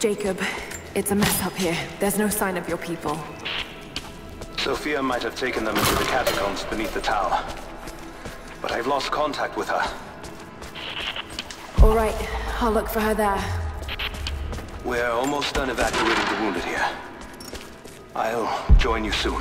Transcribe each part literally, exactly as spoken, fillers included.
Jacob, it's a mess up here. There's no sign of your people. Sophia might have taken them into the catacombs beneath the tower. But I've lost contact with her. All right, I'll look for her there. We're almost done evacuating the wounded here. I'll join you soon.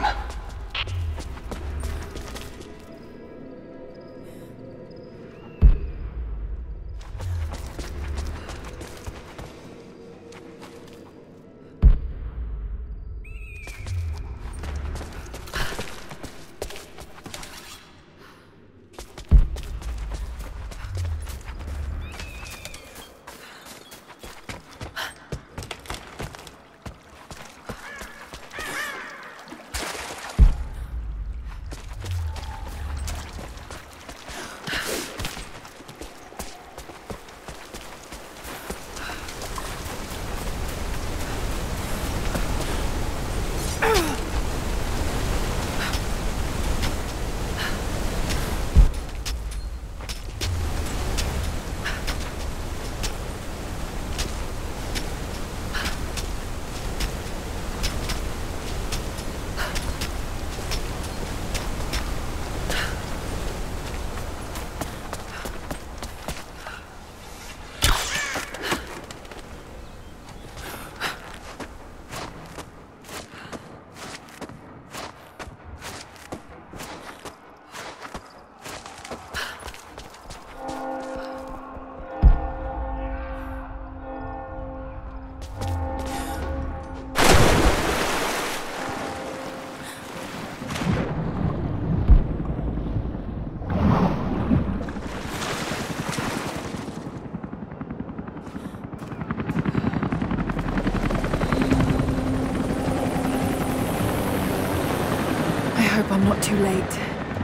I'm not too late.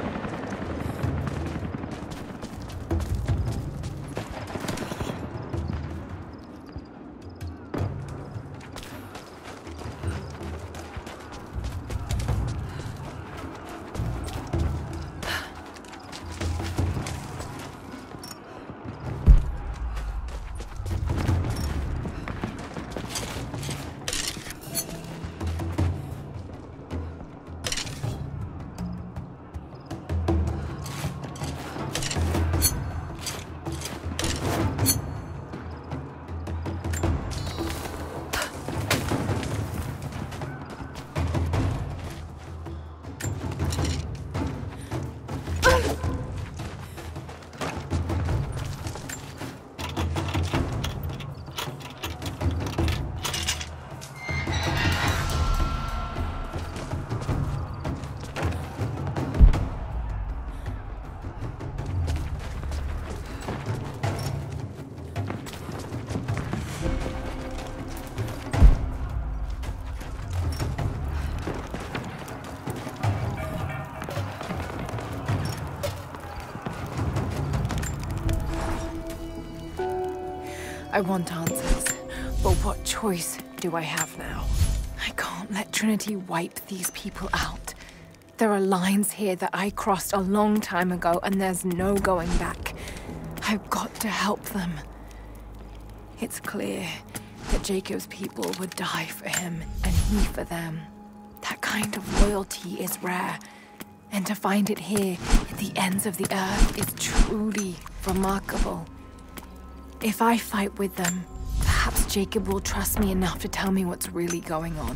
I want answers, but what choice do I have now? I can't let Trinity wipe these people out. There are lines here that I crossed a long time ago, and there's no going back. I've got to help them. It's clear that Jacob's people would die for him, and he for them. That kind of loyalty is rare, and to find it here at the ends of the earth is truly remarkable. If I fight with them, perhaps Jacob will trust me enough to tell me what's really going on.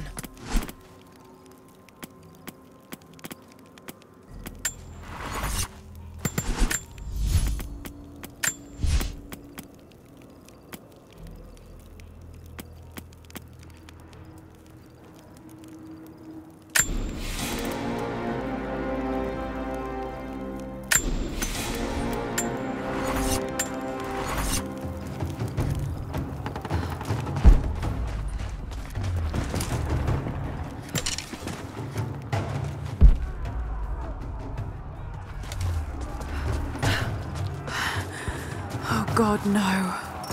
God, no.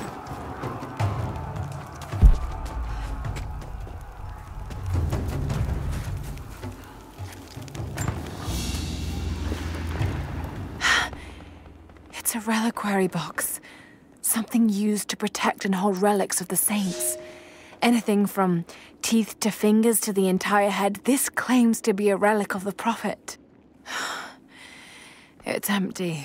It's a reliquary box. Something used to protect and hold relics of the saints. Anything from teeth to fingers to the entire head, this claims to be a relic of the Prophet. It's empty.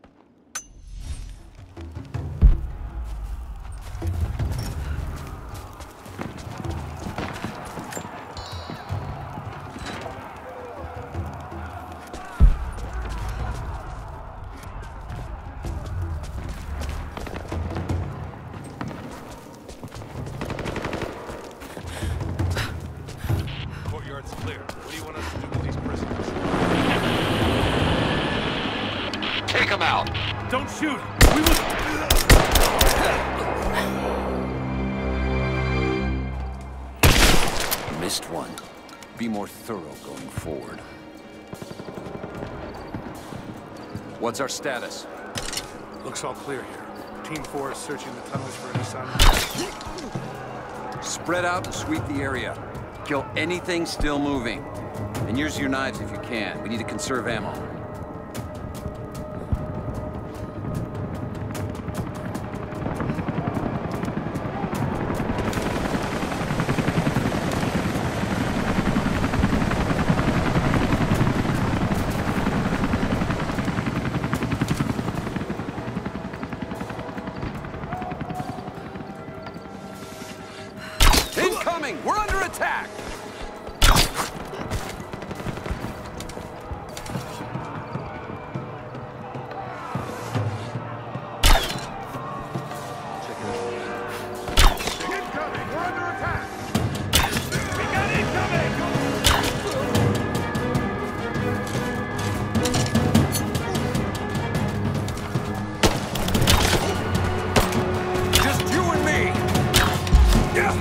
Don't shoot! We will... Missed one. Be more thorough going forward. What's our status? Looks all clear here. Team four is searching the tunnels for an assignment. Spread out and sweep the area. Kill anything still moving. And use your knives if you can. We need to conserve ammo. We're under attack! Incoming! We're under attack! We got incoming! Just you and me! Yeah!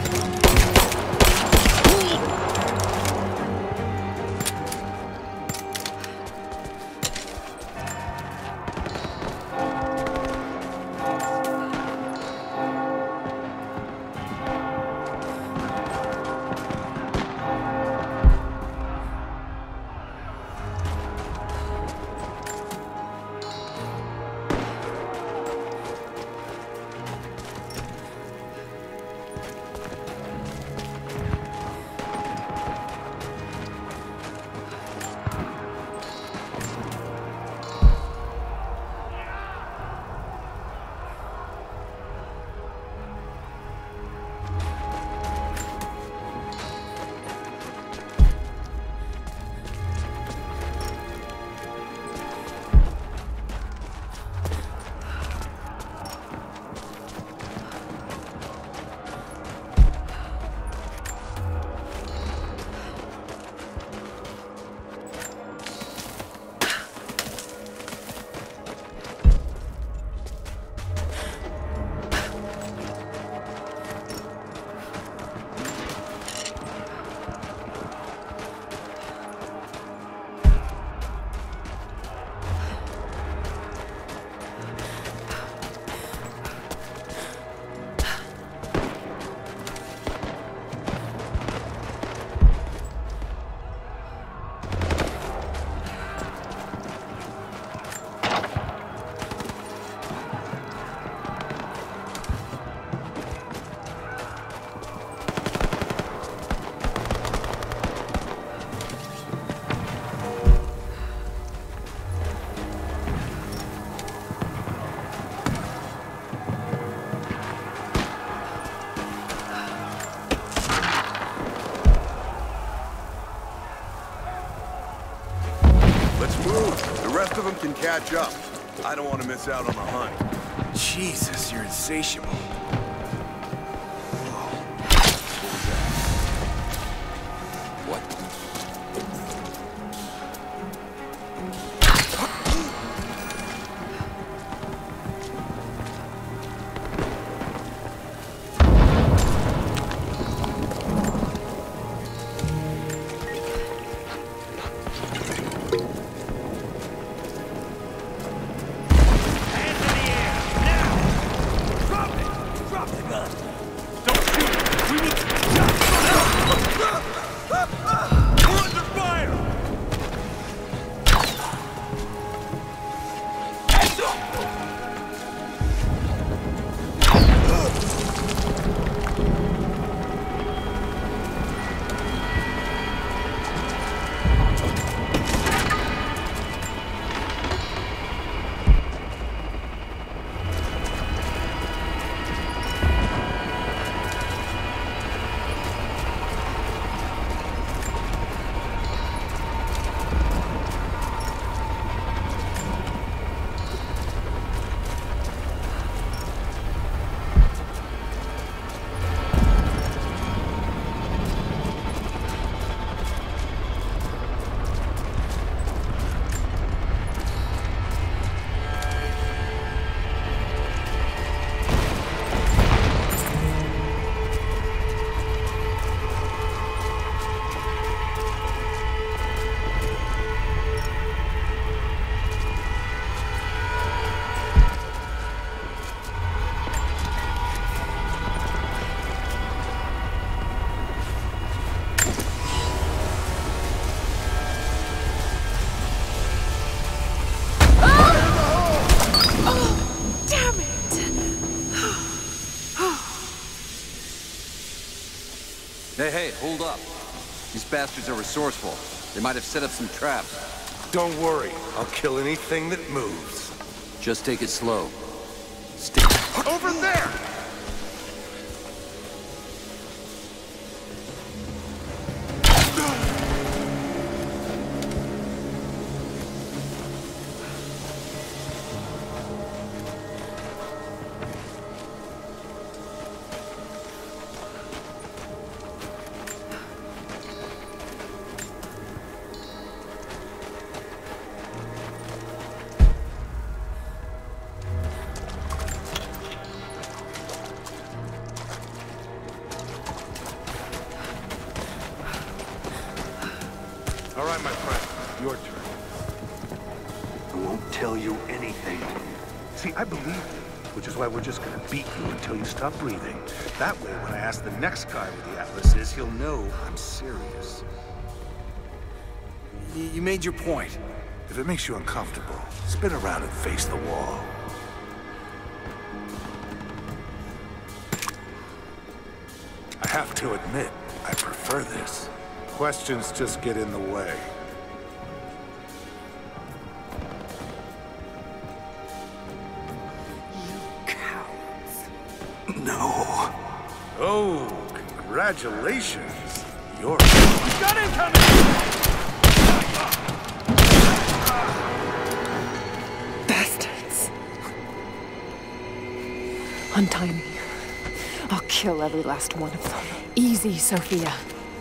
rest of them can catch up. I don't want to miss out on the hunt. Jesus, you're insatiable. What? Drop it! Drop Hey, hey, hold up. These bastards are resourceful. They might have set up some traps. Don't worry. I'll kill anything that moves. Just take it slow. Stick. Over there! All right, my friend. Your turn. I won't tell you anything. See, I believe you, which is why we're just gonna beat you until you stop breathing. That way, when I ask the next guy where the Atlas is, he'll know I'm serious. Y you made your point. If it makes you uncomfortable, spin around and face the wall. I have to admit, I prefer this. Questions just get in the way. You cowards. No. Oh, congratulations. You're... Got incoming! Bastards. Untie me. I'll kill every last one of them. Easy, Sophia.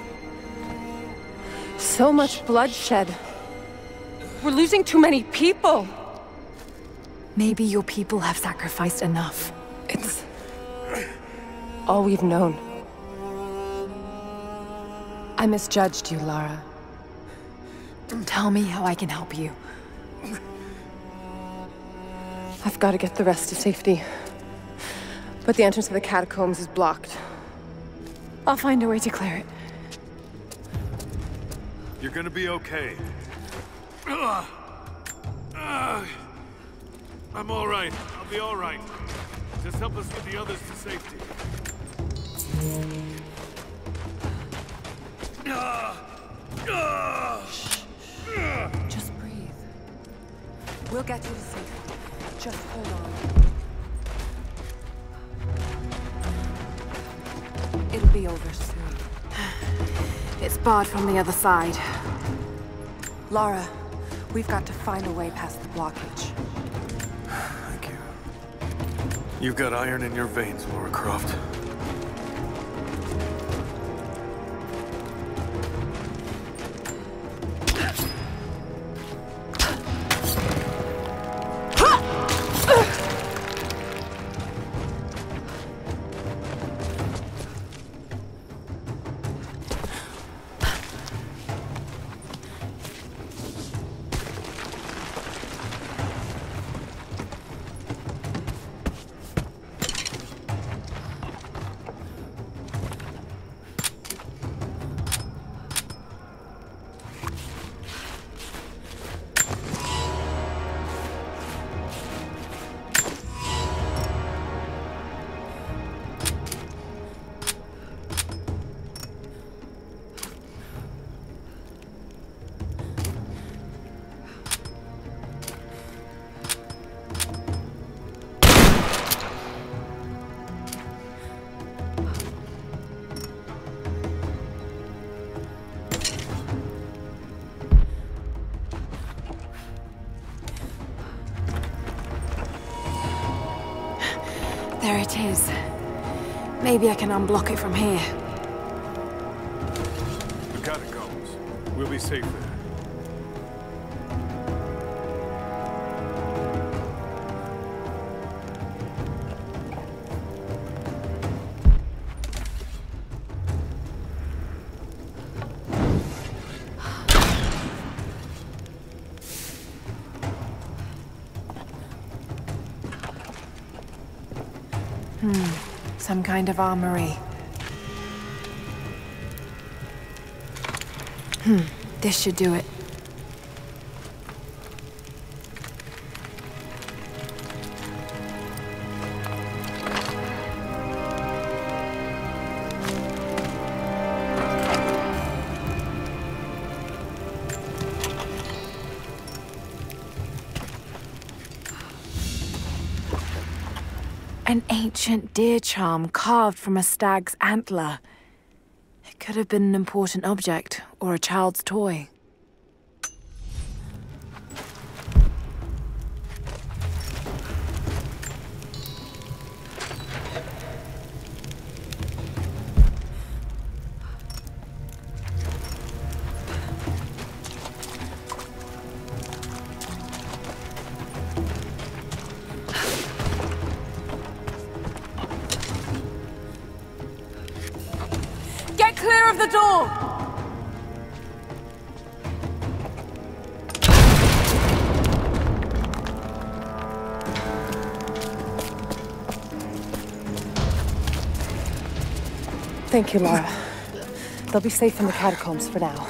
So much bloodshed. We're losing too many people. Maybe your people have sacrificed enough. It's all we've known. I misjudged you, Lara. Tell me how I can help you. I've got to get the rest to safety. But the entrance to the catacombs is blocked. I'll find a way to clear it. You're gonna be okay. Ugh. Ugh. I'm all right. I'll be all right. Just help us get the others to safety. Ugh. Ugh. Just breathe. We'll get you to safety. Just hold on. It'll be over soon. It's barred from the other side. Lara, we've got to find a way past the blockage. Thank you. You've got iron in your veins, Lara Croft. There it is. Maybe I can unblock it from here. The catacombs. We'll be safe there. Hmm. Some kind of armory. Hmm. This should do it. An ancient deer charm carved from a stag's antler. It could have been an important object, or a child's toy. Get clear of the door! Thank you, Lara. They'll be safe in the catacombs for now.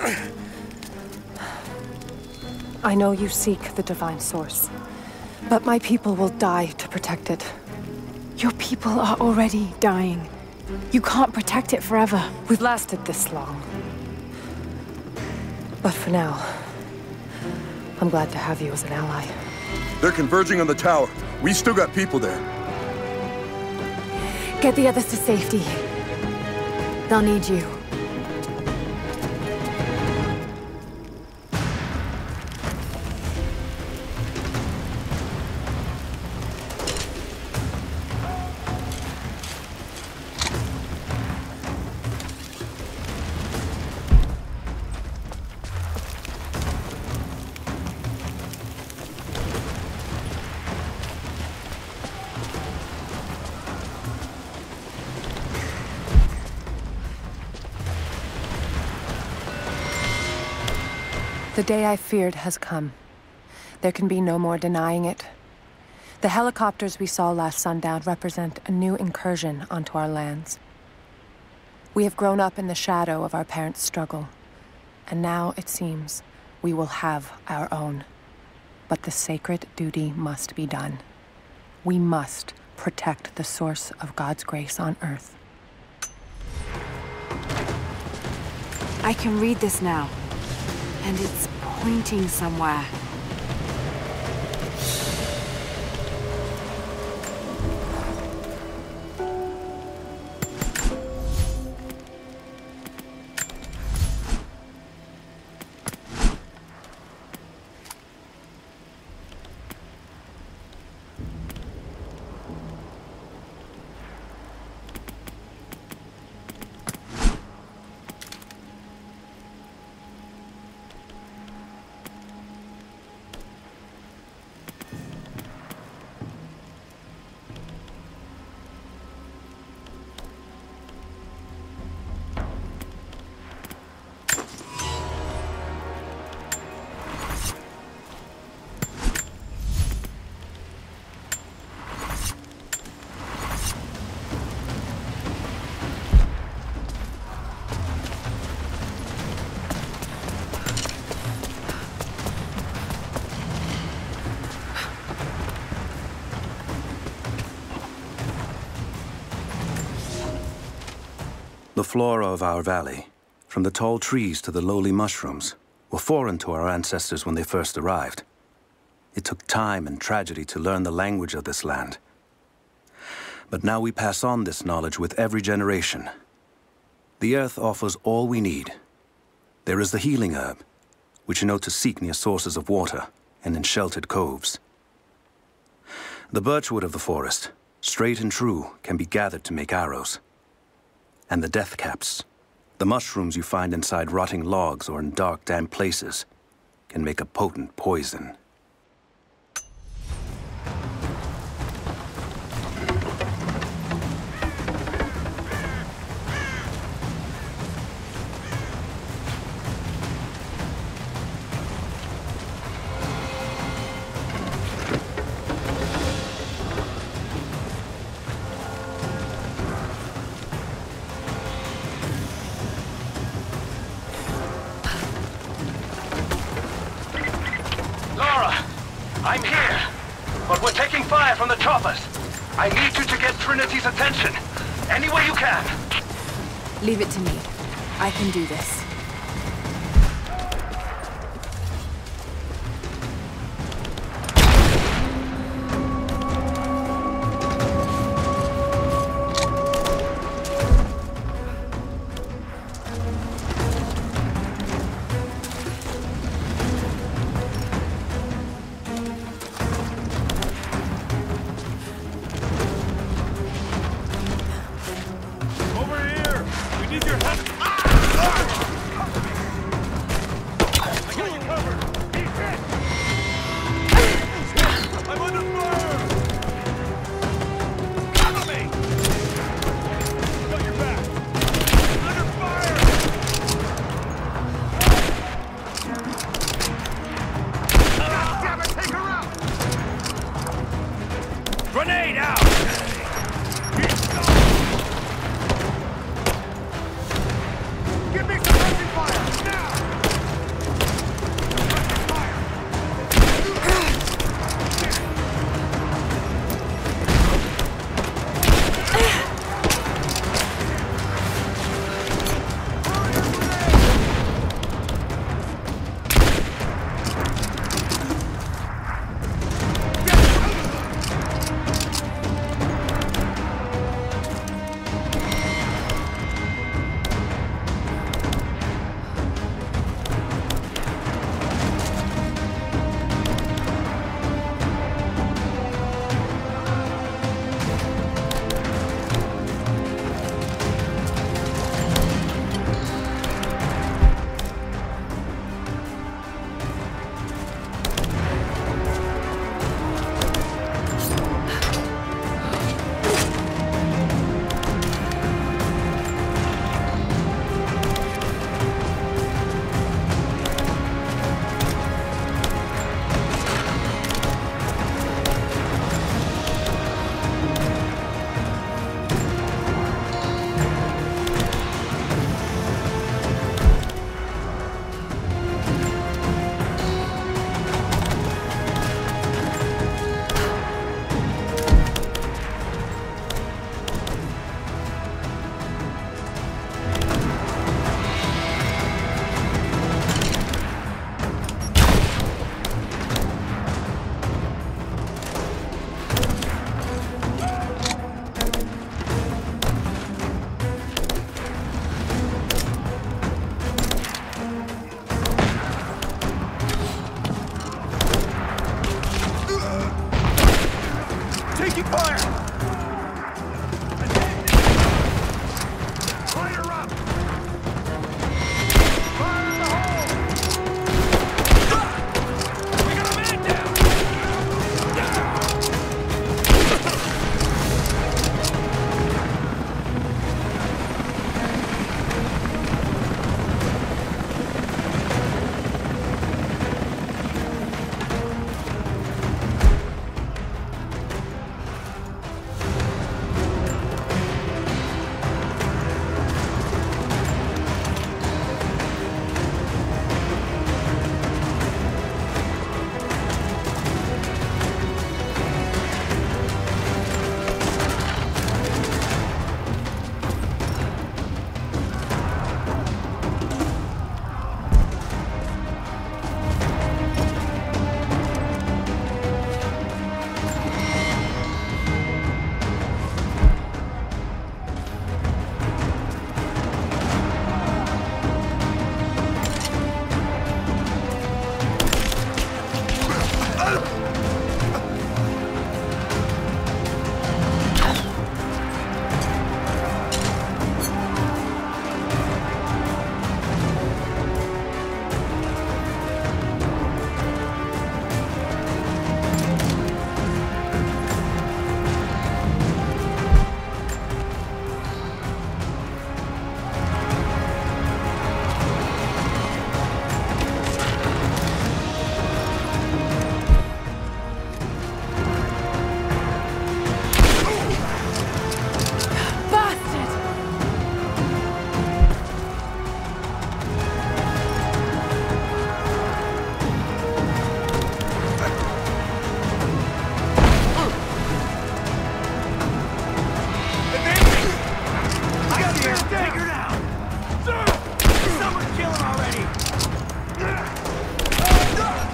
I know you seek the divine source, but my people will die to protect it. Your people are already dying. You can't protect it forever. We've lasted this long. But for now, I'm glad to have you as an ally. They're converging on the tower. We still got people there. Get the others to safety. They'll need you. The day I feared has come. There can be no more denying it. The helicopters we saw last sundown represent a new incursion onto our lands. We have grown up in the shadow of our parents' struggle, and now, it seems, we will have our own. But the sacred duty must be done. We must protect the source of God's grace on Earth. I can read this now. And it's pointing somewhere. The flora of our valley, from the tall trees to the lowly mushrooms, were foreign to our ancestors when they first arrived. It took time and tragedy to learn the language of this land. But now we pass on this knowledge with every generation. The earth offers all we need. There is the healing herb, which you know to seek near sources of water and in sheltered coves. The birchwood of the forest, straight and true, can be gathered to make arrows. And the death caps, the mushrooms you find inside rotting logs or in dark, damp places, can make a potent poison. I'm here, but we're taking fire from the choppers. I need you to get Trinity's attention, any way you can. Leave it to me. I can do this.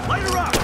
Light her up!